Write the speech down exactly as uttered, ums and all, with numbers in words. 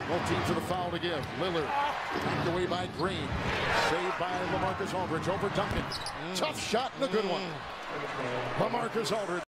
Both teams with a foul to give. Lillard knocked away by Green. Saved by LaMarcus Aldridge over Duncan. Tough shot and a good one. LaMarcus Aldridge.